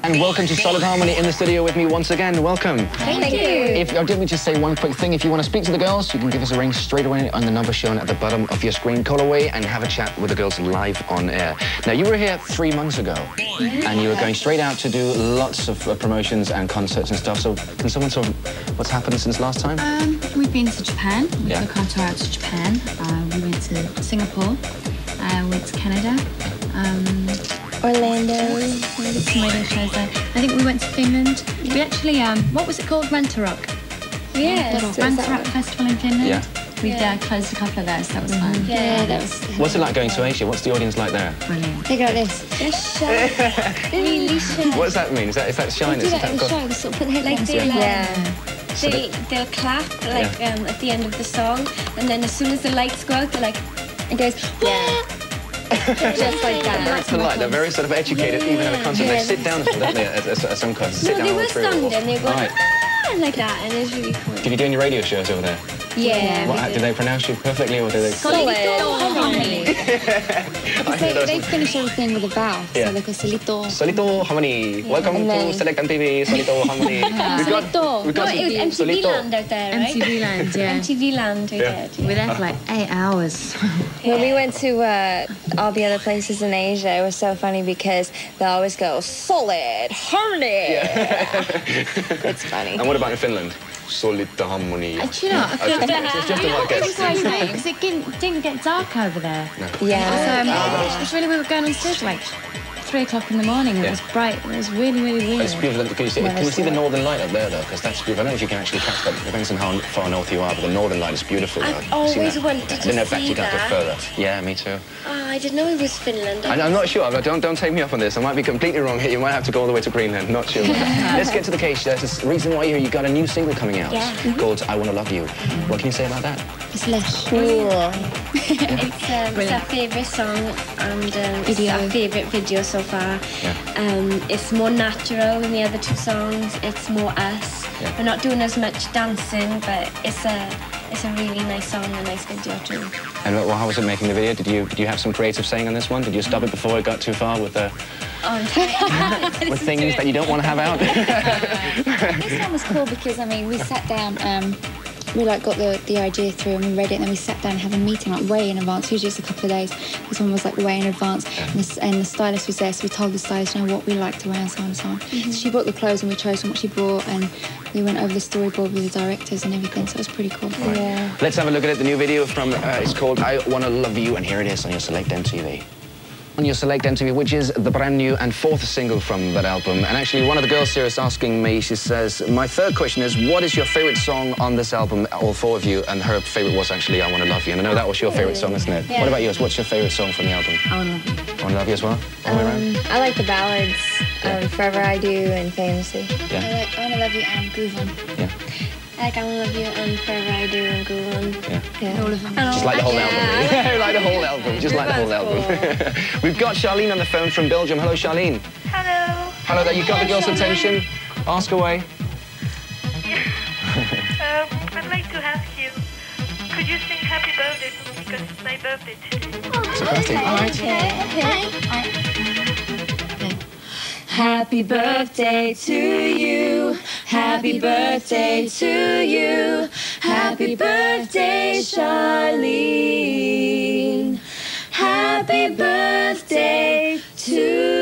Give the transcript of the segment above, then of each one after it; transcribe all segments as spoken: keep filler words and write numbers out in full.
And welcome to Solid Harmony in the studio with me once again. Welcome. Thank, Thank you. If, oh, did we just say one quick thing? If you want to speak to the girls, you can give us a ring straight away on the number shown at the bottom of your screen. Call away and have a chat with the girls live on air. Now, you were here three months ago, mm-hmm. and you were going straight out to do lots of uh, promotions and concerts and stuff. So can someone tell me what's happened since last time? Um, we've been to Japan. We yeah. took our tour out to Japan. Uh, we went to Singapore. Uh, went to Canada. Um, Orlando. We did some radio shows there. I think we went to Finland. We actually, um, what was it called? Rantarok. Yeah. Rantarok Festival in Finland. Yeah. We yeah. uh, closed a couple of those, so that was fun. Yeah, yeah, that was... What's it like going to Asia? What's the audience like there? Brilliant. They go like this. They're shy. Really shy. What does that mean? Is that, is that shyness? They do is that in the that show. They sort of put their head like they, yeah. yeah. So they, they'll clap like yeah. um, at the end of the song, and then as soon as the lights go out, they're like, it goes, yeah. Just like that. They're very polite. They're very sort of educated, yeah. even at a concert. Yeah. They sit down, don't they, at, at, at some concerts? No, sit down they all were through. standing. They were right. ah, like that, and it's really cool. Did you do any radio shows over there? Yeah. What, did they pronounce you perfectly, or did they? Solid Harmony. They, they finish everything with a vowel, yeah. so they go solito. Solito Harmony. Yeah. Welcome then... to Select M T V. Solito Harmony. Yeah. We've got, Solito. we've got No, some... it was M T V Solito. Land out there, right? M T V Land, yeah. M T V Land we yeah. did. We were there for like eight hours. When we went to uh, all the other places in Asia, it was so funny because they always go, Solid Harmony! Yeah. It's funny. And what about in Finland? Solid Harmony. Uh, do you know, I feel it's just, it's just a like it was nice, mate, because it didn't, didn't get dark over there. No. Yeah. So, um, it was really, we were going on stage like three o'clock in the morning. It yeah. was bright. It was really, really weird. It's beautiful. Can you see, can you see the northern light up there, though? Because that's beautiful. I don't know if you can actually catch that. It depends on how far north you are, but the northern light is beautiful. Though. I've always wanted to I didn't know if that see you got that. further. Yeah, me too. Oh, I didn't know it was Finland. I, I'm not sure. But don't don't take me up on this. I might be completely wrong here. You might have to go all the way to Greenland. Not sure. Let's get to the case. There's a reason why you're here. You got a new single coming out yeah. called "I Want to Love You." What can you say about that? It's less cool. It's, um, it's our favourite song and um, it's our favourite video so far. Yeah. Um, it's more natural than the other two songs. It's more us. Yeah. We're not doing as much dancing, but it's a it's a really nice song and a nice video too. And well, how was it making the video? Did you did you have some creative saying on this one? Did you stop it before it got too far with the Oh, with things that you don't want to have out? This one was cool because, I mean, we sat down, um, we like got the, the idea through and we read it, and then we sat down and had a meeting like way in advance. Usually it's a couple of days. This one was like way in advance, and the, and the stylist was there, so we told the stylist, you know, what we liked to wear and so on and so on. Mm-hmm. So she brought the clothes and we chose from what she brought, and we went over the storyboard with the directors and everything, so it was pretty cool. Right. Yeah. Let's have a look at it. The new video from, uh, it's called I Want to Love You, and here it is on your Select M T V. On your Select M T V, which is the brand new and fourth single from that album. And actually, one of the girls here is asking me, she says, my third question is, what is your favourite song on this album, all four of you? And her favourite was actually I Want to Love You. And I know that was your favourite song, isn't it? Yeah. What about yours? What's your favourite song from the album? I Want to Love You. I Want to Love You as well? All the way around? Um, I like the ballads, um, Forever I Do and Famously. Yeah. I like I Want to Love You and Groove On. Yeah. like I Love You and Forever I Do and Go On. Yeah. Yeah. All of them. Just like the whole Yeah. album. Like the whole album. Just like the whole album. We've got Charlene on the phone from Belgium. Hello, Charlene. Hello. Hello there. You got the girls' attention. Ask away. um, I'd like to ask you, could you sing Happy Birthday to me because it's my birthday today? It's a birthday. All right. Happy birthday to you. Happy birthday to you. Happy birthday, Charlene. Happy birthday to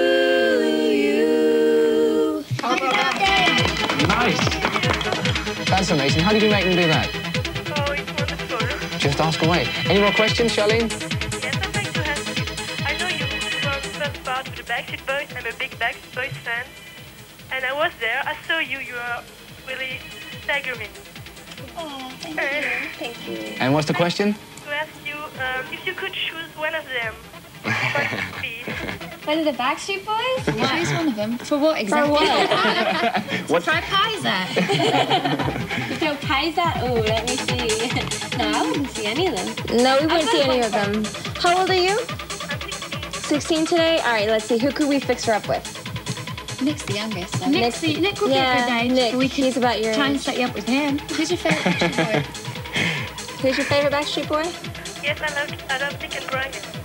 you. Happy birthday. Nice. That's amazing. How did you make them do that? Oh, it's wonderful. Just ask away. Any more questions, Charlene? Yes, I'd like to ask you. I know you from the first part with the Backstreet Boys. I'm a big Backstreet Boys fan. And I was there. I saw you. You are really staggering. Oh, thank you. Thank you. And what's the question? To ask you um, if you could choose one of them, what would it be? One of the Backstreet Boys? Choose one of them. For what exactly? What? Try Kaiser. You throw pies at? Oh, let me see. No, I wouldn't see any of them. No, we wouldn't see any of them. How old are you? I'm sixteen. sixteen today? All right, let's see. Who could we fix her up with? Nick's the youngest. So. Nick's the, Nick would Yeah, be a good age. Nick, We could he's about your try and age. set you up with him. Who's your favourite Backstreet Boy? Who's your favorite Backstreet Boy? Yes, I love, I love Nick and Brian.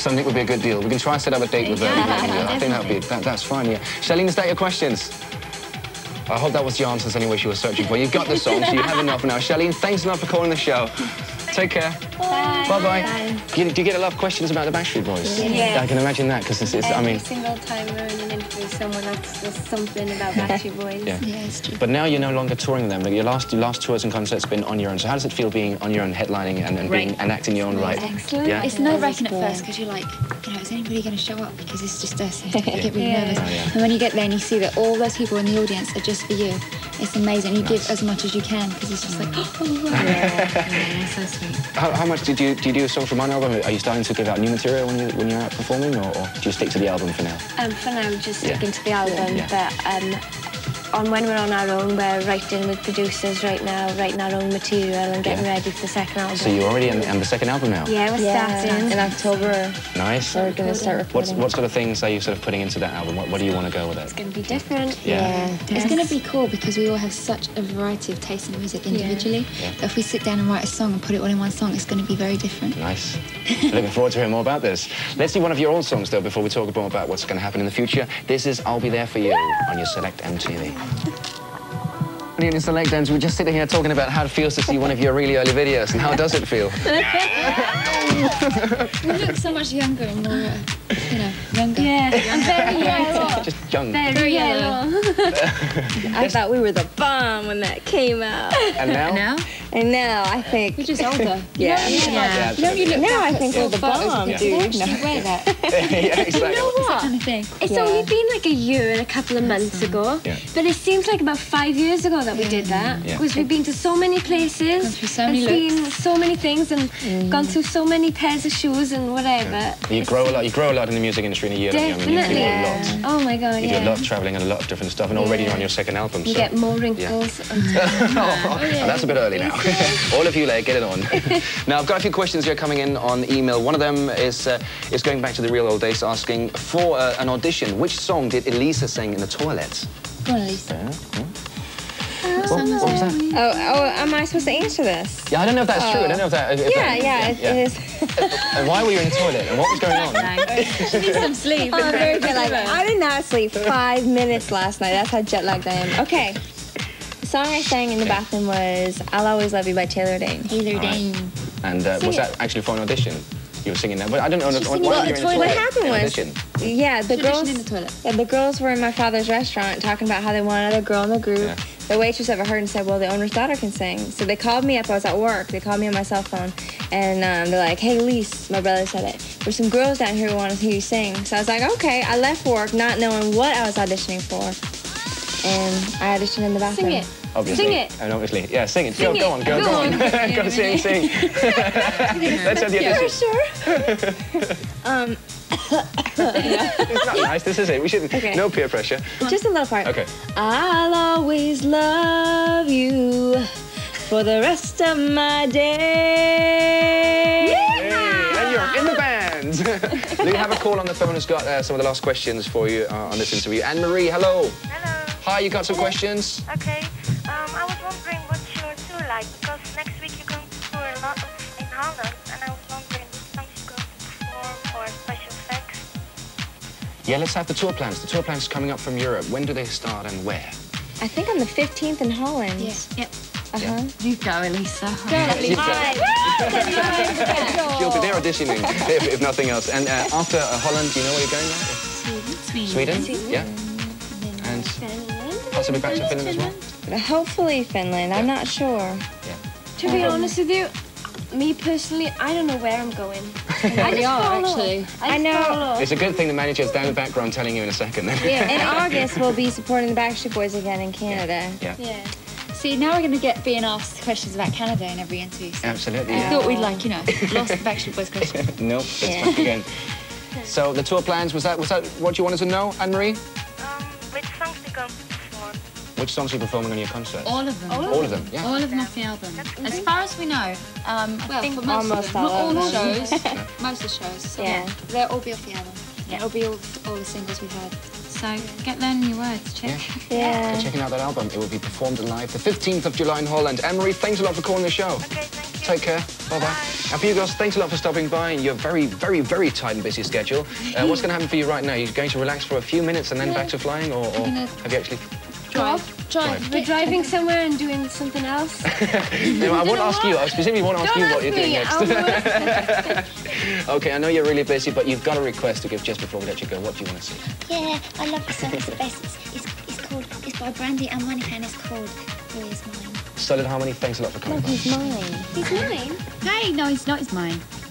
something would be a good deal. We can try and set up a date with her. Yeah, I think that would be that, that's fine. Yeah. Charlene, is that your questions? I hope that was the answers anyway she was searching for. You've got the song, so you have enough now. Charlene, thanks a lot for calling the show. Take care. Bye. Bye-bye. Do, do you get a lot of questions about the Backstreet Boys? Yeah. I can imagine that, because it's, it's, I mean... Every single time we're in an interview, someone asks us something about Backstreet Boys. Yeah. Yeah, it's true. But now you're no longer touring with them. Like your last, your last tours and concerts have been on your own. So how does it feel being on your own, headlining and, and, being, and acting your own right? Excellent. Yeah? It's nerve-wracking at first because you're like, you know, is anybody going to show up? Because it's just us. You get really Yeah. nervous. Oh, yeah. And when you get there and you see that all those people in the audience are just for you, it's amazing. You Nice. give as much as you can because it's just like, oh, wow. Yeah, yeah, so sweet. How, how much did you, do you do songs from one album? Are you starting to give out new material when, you, when you're out performing, or, or do you stick to the album for now? Um, for now, just Yeah. sticking to the album, Yeah. but um, on when we're on our own, we're writing with producers right now, writing our own material and getting Yeah. ready for the second album. So you're already on, on the second album now? Yeah, we're starting. In October, Nice. we're going to start What's, recording. what sort of things are you sort of putting into that album? What, what do you want to go with It's it? going to be different. Yeah. It's going to be cool because we all have such a variety of tastes in music individually. Yeah. But if we sit down and write a song and put it all in one song, it's going to be very different. Nice. Looking forward to hearing more about this. Let's do one of your old songs, though, before we talk more about what's going to happen in the future. This is I'll Be There For You on your Select M T V. On your Select M T V, we're just sitting here talking about how it feels to see one of your really early videos, and how does it feel? We look so much younger and more, uh, you know, younger. Yeah, I'm very yellow. Just young. Very yellow. I thought we were the bomb when that came out. And now? Now? And now I think... You're just older. Yeah. Yeah. You know, you look Now back I at think we're old the photos bomb, and think, dude. why should you wear that? Yeah, exactly. You know what? Kind of thing. It's Yeah. only been like a year and a couple of months ago, Yeah. but it seems like about five years ago that we did that. Yeah. Because we've been to so many places, Gone through so and many seen so many things, and gone through so many pairs of shoes and whatever. You grow a lot. You grow a lot in the music industry in a year. don't you? I mean, you Definitely. do a lot. Oh my god, You yeah. do a lot of travelling and a lot of different stuff, and already you're on your second album. You so. get more wrinkles. Oh, that's a bit early now. All of you, like, get it on. Now, I've got a few questions here coming in on email. One of them is uh, is going back to the real old days, asking for uh, an audition. Which song did Elisa sing in the toilet? Go on, Elisa. Yeah. Hmm? What, what was that? Oh, oh, am I supposed to answer this? Yeah, I don't know if that's true. I don't know if that. If Yeah, that, yeah, it, it is. And why were you in the toilet? And what was going on? She needs some sleep. Oh, I'm very jet lagged. I did not sleep five minutes last night. That's how jet lagged I am. Okay. The song I sang in the bathroom was I'll Always Love You by Taylor Dane. Taylor Dane. And uh, was that actually for an audition? You were singing that, but I don't know. Why, singing why in were you the in the toilet. toilet? What happened An was- audition? Yeah, the Audition girls in the toilet. Yeah, the girls were in my father's restaurant talking about how they wanted another girl in the group. Yeah. The waitress overheard and said, well, the owner's daughter can sing. So they called me up. I was at work. They called me on my cell phone. And um, they're like, hey, Lise, my brother said it. There's some girls down here who want to hear you sing. So I was like, okay. I left work not knowing what I was auditioning for. And I auditioned in the bathroom. Sing it. Obviously. Sing it. And obviously, yeah, sing it. Sing go, go it. on, go, Go go on. on. Go sing, sing. Let's have the audition. Sure. um, It's not nice, this is it. We shouldn't. Okay. No peer pressure. just a little part. Okay. I'll always love you for the rest of my day. Hey, and you're in the band. Lou, have a call on the phone who's got uh, some of the last questions for you uh, on this interview. Anne-Marie, hello. Hello. Hi, you got some questions? Okay. Um, I was wondering what's your tour like, because next week you're going to tour a lot in Holland, and I was wondering what songs you're going to perform or special effects. Yeah, let's have the tour plans. The tour plans coming up from Europe. When do they start and where? I think on the fifteenth in Holland. Yes. Yep. Uh-huh. You go, Elisa. You've got- She'll be there auditioning, if, if nothing else. And uh, after uh, Holland, do you know where you're going now? Sweden. Sweden? Yeah. And possibly back to Finland as well? Hopefully Finland. I'm not sure. Yeah. To be honest with you, me personally, I don't know where I'm going. I just are, follow. actually. I, I know. Follow. It's a good thing the manager's down the background telling you in a second. Yeah, in August we'll be supporting the Backstreet Boys again in Canada. Yeah. Yeah. See, now we're going to get being asked questions about Canada in every interview. So Absolutely. I Yeah. thought we'd, like, you know, lost the Backstreet Boys question. Nope, it's Yeah. back again. So the tour plans, was that was that what you wanted to know, Anne-Marie? Um, which songs you're going to perform? Which songs are you performing on your concerts? All of them. All of them, yeah. All of them off the album. As far as we know, um, I Well, think for most almost of them. all Not all of the them. shows. Most of the shows. So Yeah. they'll all be off the album. Yeah. It'll be all, all the singles we've heard. so. Get learning your words. Check. Yeah. Yeah. So checking out that album, it will be performed live the fifteenth of July in Holland. Anne-Marie, thanks a lot for calling the show. Okay, thank you. Take care. Bye-bye. And for you girls, thanks a lot for stopping by in your very, very, very tight and busy schedule. Uh, what's going to happen for you right now? You're going to relax for a few minutes and then Yeah. back to flying, or, or have you actually... Drive. Drive. We're driving somewhere and doing something else. No, I won't ask you. I specifically won't ask Don't you what ask you're doing me, next. OK, I know you're really busy, but you've got a request to give just before we let you go. What do you want to see? Yeah, I love the song. It's the best. It's, it's, it's called. It's by Brandy and Monica, and it's called "Who Is Mine." Solid Harmony, thanks a lot for coming by. He's mine. He's mine. Hey, no, it's not. It's mine.